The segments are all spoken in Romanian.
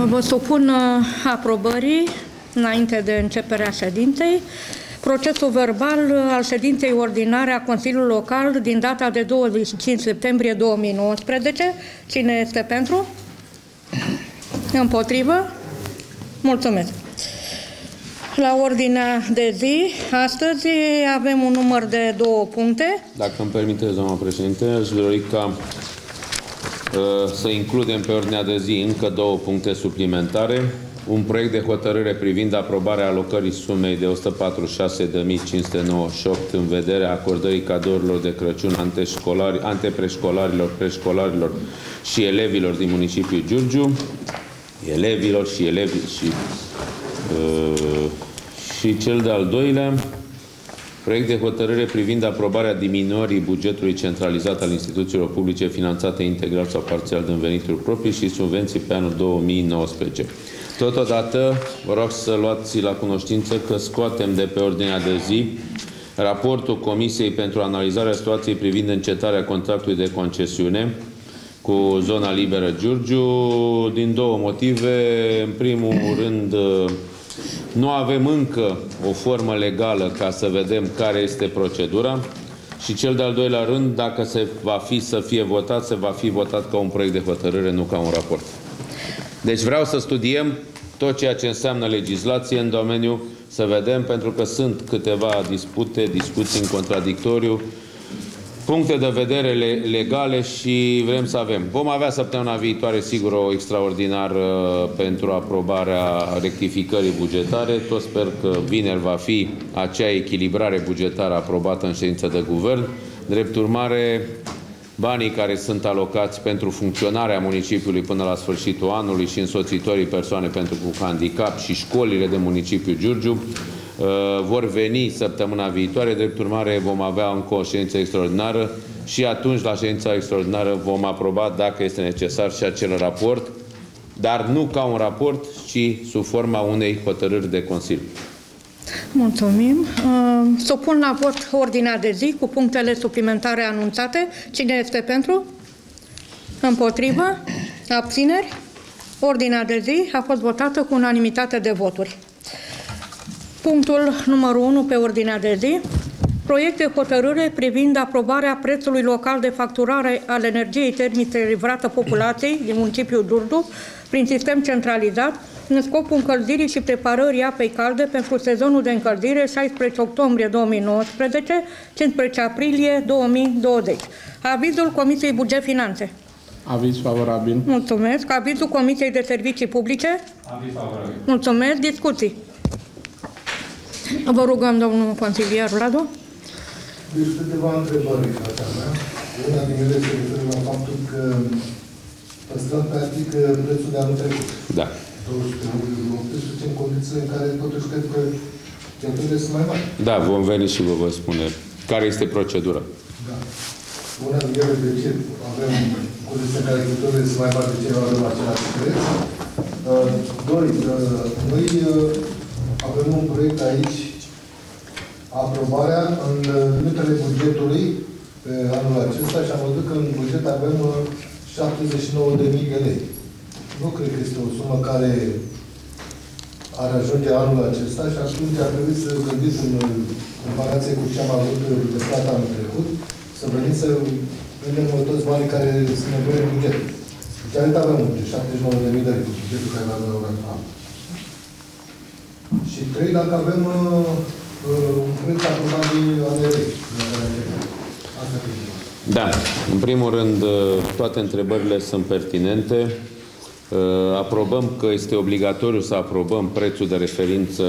Vă supun aprobării, înainte de începerea ședinței, procesul verbal al ședinței ordinare a Consiliului Local din data de 25 septembrie 2019. Cine este pentru? Împotrivă? Mulțumesc. La ordinea de zi, astăzi avem un număr de 2 puncte. Dacă îmi permiteți, doamna președinte, aș dori ca să includem pe ordinea de zi încă 2 puncte suplimentare. Un proiect de hotărâre privind aprobarea alocării sumei de 146.598 în vederea acordării cadourilor de Crăciun antepreșcolarilor, preșcolarilor și elevilor din municipiul Giurgiu, și cel de-al doilea, proiect de hotărâre privind aprobarea diminuării bugetului centralizat al instituțiilor publice finanțate integral sau parțial din venituri proprii și subvenții pe anul 2019. Totodată, vă rog să luați la cunoștință că scoatem de pe ordinea de zi raportul Comisiei pentru analizarea situației privind încetarea contractului de concesiune cu zona liberă Giurgiu, din 2 motive. În primul rând, nu avem încă o formă legală ca să vedem care este procedura și cel de-al doilea rând, dacă se va fi să fie votat, se va fi votat ca un proiect de hotărâre, nu ca un raport. Deci vreau să studiem tot ceea ce înseamnă legislație în domeniu, să vedem, pentru că sunt câteva discuții în contradictoriu, puncte de vedere legale și vrem să avem. Vom avea săptămâna viitoare, sigur, o extraordinară pentru aprobarea rectificării bugetare. Tot sper că vineri va fi acea echilibrare bugetară aprobată în ședință de guvern. Drept urmare, banii care sunt alocați pentru funcționarea municipiului până la sfârșitul anului și însoțitorii persoane pentru cu handicap și școlile de municipiu Giurgiu vor veni săptămâna viitoare. Drept urmare, vom avea încă o ședință extraordinară și atunci, la ședința extraordinară, vom aproba, dacă este necesar, și acel raport, dar nu ca un raport, ci sub forma unei hotărâri de Consiliu. Mulțumim. Supun la vot ordinea de zi cu punctele suplimentare anunțate. Cine este pentru? Împotrivă? Abțineri? Ordinea de zi a fost votată cu unanimitate de voturi. Punctul numărul 1 pe ordinea de zi. Proiect de hotărâre privind aprobarea prețului local de facturare al energiei termice livrată populației din municipiul Giurgiu prin sistem centralizat în scopul încălzirii și preparării apei calde pentru sezonul de încălzire 16 octombrie 2019, 15 aprilie 2020. Avizul Comisiei Buget Finanțe. Aviz favorabil. Mulțumesc. Avizul Comisiei de Servicii Publice. Aviz favorabil. Mulțumesc. Discuții. Vă rugăm, domnul consilier Radu. Deci câteva întrebări în fața mea. Una din ele se referă la faptul că păstrăm practic prețul de anul trecut. Da. 218, în condiții în care totuși cred că cheltuielile sunt mai mari. Da, vom veni și vă spune care este procedura. Da. Una din ele, de ce avem condiții în care cheltuielile sunt mai mari, de ce avem același preț. Doi, noi avem un proiect aici, aprobarea în limitele bugetului pe anul acesta și am văzut că în buget avem 79.000 de lei. Nu cred că este o sumă care ar ajunge anul acesta și atunci ar trebui să gândiți în comparație cu ce am avut de plată anul trecut, să veniți să vedem toți banii care sunt nevoie în buget. Deci atât avem 79.000 de lei cu bugetul care l-am dat. Și 3, dacă avem un proiect aprobat de ANRE. Da. În primul rând, toate întrebările sunt pertinente. Aprobăm că este obligatoriu să aprobăm prețul de referință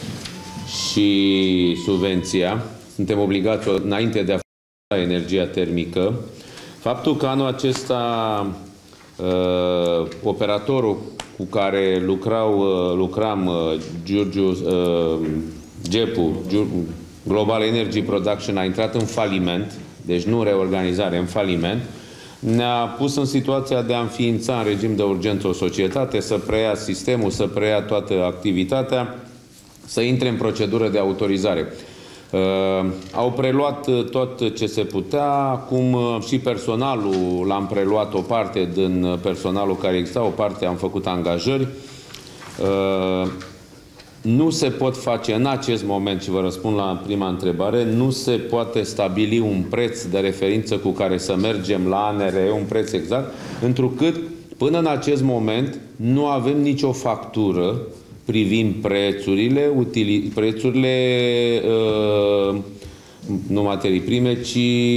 și subvenția. Suntem obligați înainte de a face energia termică. Faptul că anul acesta operatorul cu care lucram GEP-ul, Global Energy Production, a intrat în faliment, deci nu reorganizare, în faliment, ne-a pus în situația de a înființa în regim de urgență o societate, să preia sistemul, să preia toată activitatea, să intre în procedură de autorizare. Au preluat tot ce se putea, acum și personalul l-am preluat, o parte din personalul care exista, o parte am făcut angajări. Nu se pot face în acest moment, și vă răspund la prima întrebare, nu se poate stabili un preț de referință cu care să mergem la ANRE, un preț exact, întrucât până în acest moment nu avem nicio factură privind prețurile nu materii prime, ci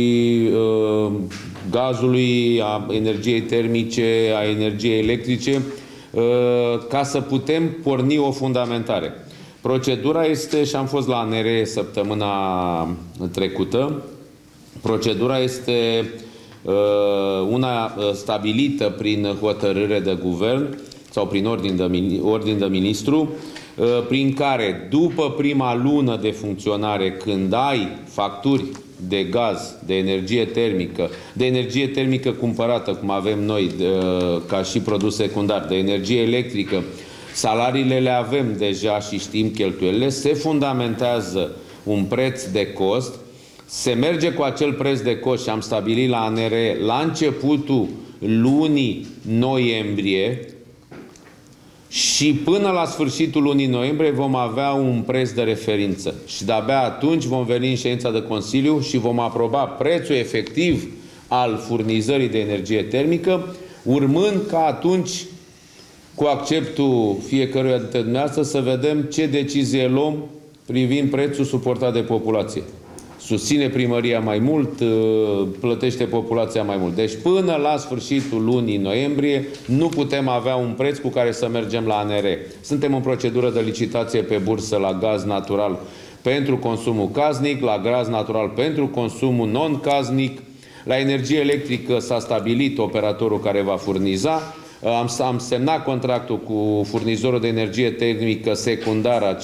gazului, a energiei termice, a energiei electrice, ca să putem porni o fundamentare. Procedura este, și am fost la ANRE săptămâna trecută, procedura este una stabilită prin hotărâre de guvern sau prin ordin de ministru, prin care după prima lună de funcționare, când ai facturi de gaz, de energie termică cumpărată, cum avem noi, ca și produs secundar, de energie electrică, salariile le avem deja și știm cheltuielile, se fundamentează un preț de cost, se merge cu acel preț de cost și am stabilit la ANRE la începutul lunii noiembrie, și până la sfârșitul lunii noiembrie vom avea un preț de referință. Și de-abia atunci vom veni în ședința de Consiliu și vom aproba prețul efectiv al furnizării de energie termică, urmând ca atunci, cu acceptul fiecăruia dintre dumneavoastră, să vedem ce decizie luăm privind prețul suportat de populație. Susține primăria mai mult, plătește populația mai mult. Deci până la sfârșitul lunii noiembrie nu putem avea un preț cu care să mergem la ANRE. Suntem în procedură de licitație pe bursă la gaz natural pentru consumul casnic, la gaz natural pentru consumul non-casnic. La energie electrică s-a stabilit operatorul care va furniza. Am semnat contractul cu furnizorul de energie termică secundară,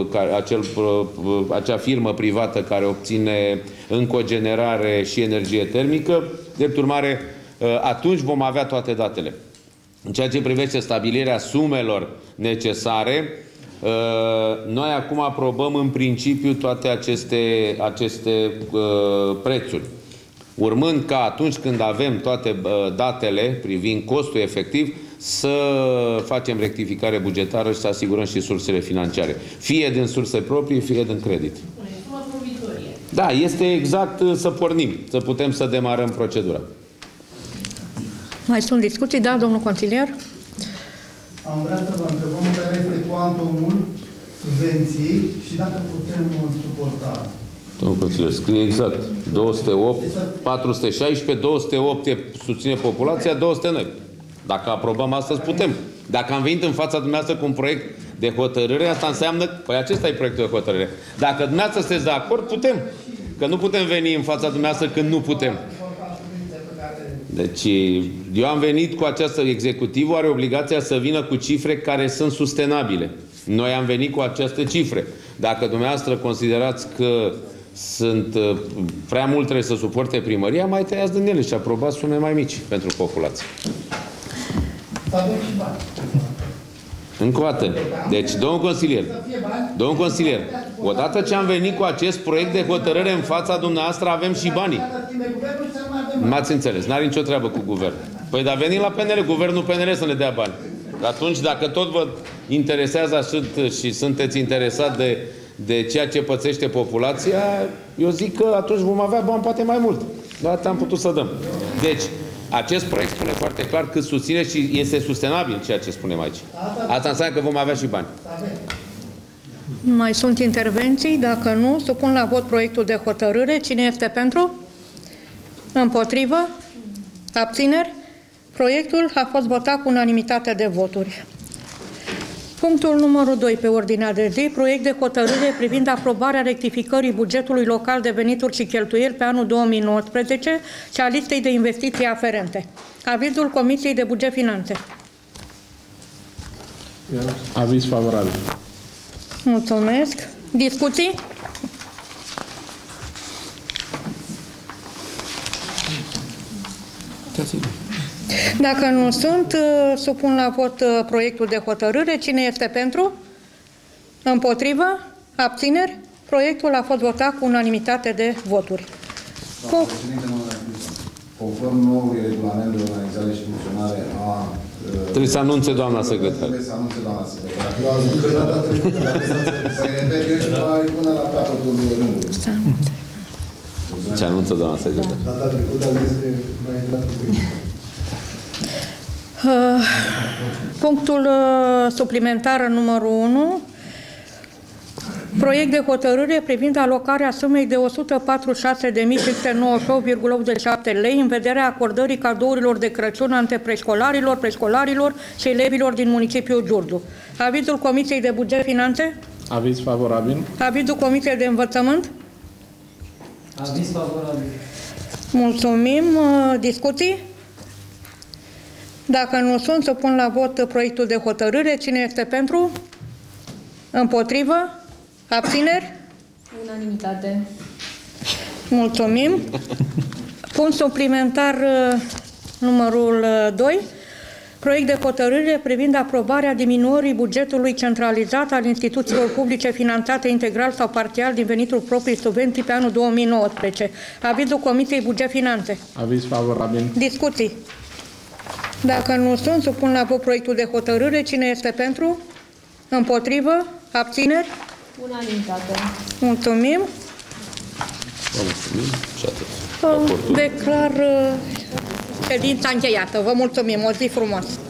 acea firmă privată care obține în cogenerare și energie termică. Drept urmare, atunci vom avea toate datele. În ceea ce privește stabilirea sumelor necesare, noi acum aprobăm în principiu toate aceste prețuri. Urmând ca atunci când avem toate datele privind costul efectiv, să facem rectificare bugetară și să asigurăm și sursele financiare. Fie din surse proprii, fie din credit. Da, este exact să pornim, să putem să demarăm procedura. Mai sunt discuții? Da, domnul consilier? Am vrea să vă întrebăm care este cuantumul subvenției și dacă putem suporta. Domnul consilier, scrie exact. 208, 416, 208 susține populația, 200 noi. Dacă aprobăm astăzi, putem. Dacă am venit în fața dumneavoastră cu un proiect de hotărâre, asta înseamnă, păi acesta e proiectul de hotărâre. Dacă dumneavoastră sunteți de acord, putem. Că nu putem veni în fața dumneavoastră când nu putem. Deci, eu am venit cu această, executivul are obligația să vină cu cifre care sunt sustenabile. Noi am venit cu aceste cifre. Dacă dumneavoastră considerați că sunt prea mult, trebuie să suporte primăria, mai tăiați din ele și aprobați sume mai mici pentru populație. Încă o dată. Deci, domnul consilier, odată ce am venit cu acest proiect de hotărâre în fața dumneavoastră, avem și banii. M-ați înțeles, n-are nicio treabă cu guvernul. Păi, dar venim la PNL, guvernul PNL să ne dea bani. Atunci, dacă tot vă interesează așa și sunteți interesat de ceea ce pățește populația, eu zic că atunci vom avea bani poate mai mult. Dar atât am putut să dăm. Deci, acest proiect spune foarte clar cât susține și este sustenabil ceea ce spunem aici. Asta înseamnă că vom avea și bani. Mai sunt intervenții? Dacă nu, supun la vot proiectul de hotărâre. Cine este pentru? Împotrivă? Abțineri? Proiectul a fost votat cu unanimitate de voturi. Punctul numărul 2 pe ordinea de zi, proiect de hotărâre privind aprobarea rectificării bugetului local de venituri și cheltuieli pe anul 2019 și a listei de investiții aferente. Avizul Comisiei de Buget Finanțe. Aviz favorabil. Mulțumesc. Discuții? Dacă nu sunt, supun la vot proiectul de hotărâre. Cine este pentru? Împotrivă? Abțineri? Proiectul a fost votat cu unanimitate de voturi. Conform noului regulament de organizare și funcționare a... Trebuie să anunțe doamna secretar. Trebuie să anunțe doamna secretar. Să repet eu și până la capătul rândului. Ce anunță doamna secretar? Data trecută este mai intrat cu Punctul suplimentar numărul 1. Proiect de hotărâre privind alocarea sumei de 146.598,87 lei în vederea acordării cadourilor de Crăciun antepreșcolarilor, preșcolarilor și elevilor din municipiul Giurgiu. Avizul Comisiei de Buget Finanțe? Aviz favorabil. Avizul Comisiei de Învățământ? Aviz favorabil. Mulțumim. Discuții? Dacă nu sunt, să pun la vot proiectul de hotărâre. Cine este pentru? Împotrivă? Abțineri? Unanimitate. Mulțumim. Punct suplimentar numărul 2. Proiect de hotărâre privind aprobarea diminuării bugetului centralizat al instituțiilor publice finanțate integral sau parțial din venitul proprii subvenții pe anul 2019. Avizul Comisiei Buget Finanțe. Aviz favorabil. Discuții. Dacă nu sunt, supun la vot proiectul de hotărâre. Cine este pentru? Împotrivă? Abțineri? Unanimitate. Mulțumim. Vă mulțumim și atât. Declar ședința încheiată. Vă mulțumim. O zi frumoasă.